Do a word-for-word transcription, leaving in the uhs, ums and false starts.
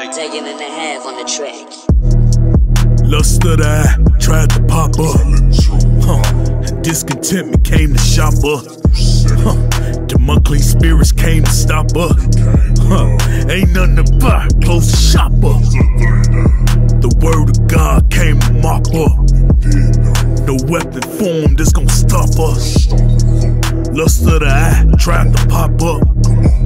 Taking and a half on the track. Lust of the eye tried to pop up. Huh. Discontentment came to shop up. Huh. The unclean spirits came to stop us. Huh. Ain't nothing to buy, close the shop up. The word of God came to mop up. No weapon formed that's gonna stop us. Lust of the eye tried to pop up.